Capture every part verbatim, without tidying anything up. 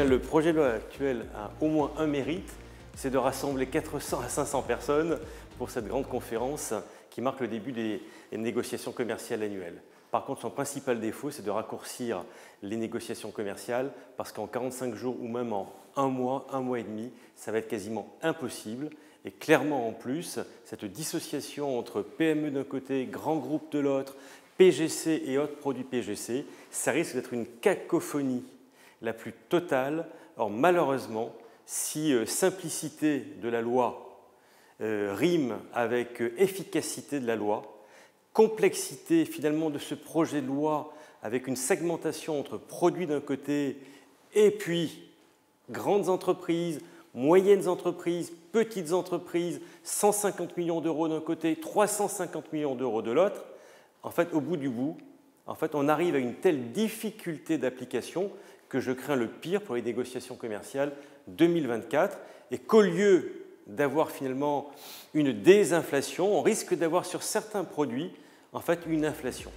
le projet de loi actuel a au moins un mérite, c'est de rassembler quatre cents à cinq cents personnes pour cette grande conférence qui marque le début des négociations commerciales annuelles. Par contre, son principal défaut, c'est de raccourcir les négociations commerciales parce qu'en quarante-cinq jours ou même en un mois, un mois et demi, ça va être quasiment impossible. Et clairement, en plus, cette dissociation entre P M E d'un côté, grands groupes de l'autre, P G C et autres produits P G C, ça risque d'être une cacophonie la plus totale. Or, malheureusement, si euh, simplicité de la loi euh, rime avec euh, efficacité de la loi, complexité finalement de ce projet de loi avec une segmentation entre produits d'un côté et puis grandes entreprises, moyennes entreprises, petites entreprises, cent cinquante millions d'euros d'un côté, trois cent cinquante millions d'euros de l'autre, en fait, au bout du bout, en fait, on arrive à une telle difficulté d'application que je crains le pire pour les négociations commerciales deux mille vingt-quatre et qu'au lieu d'avoir finalement une désinflation, on risque d'avoir sur certains produits en fait une inflation.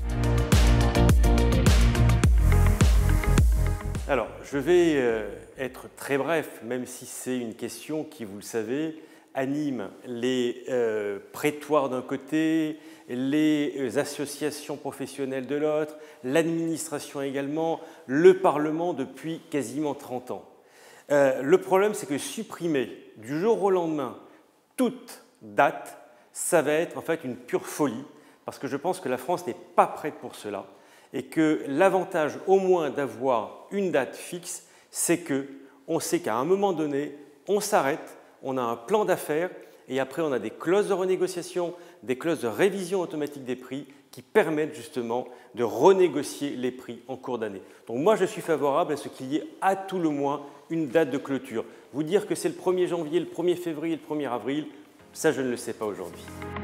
Alors, je vais euh, être très bref, même si c'est une question qui, vous le savez, anime les euh, prétoires d'un côté, les associations professionnelles de l'autre, l'administration également, le Parlement depuis quasiment trente ans. Euh, le problème, c'est que supprimer du jour au lendemain toute date, ça va être en fait une pure folie, parce que je pense que la France n'est pas prête pour cela, et que l'avantage au moins d'avoir une date fixe, c'est qu'on sait qu'à un moment donné, on s'arrête, on a un plan d'affaires, et après on a des clauses de renégociation, des clauses de révision automatique des prix qui permettent justement de renégocier les prix en cours d'année. Donc moi je suis favorable à ce qu'il y ait à tout le moins une date de clôture. Vous dire que c'est le premier janvier, le premier février, le premier avril, ça je ne le sais pas aujourd'hui.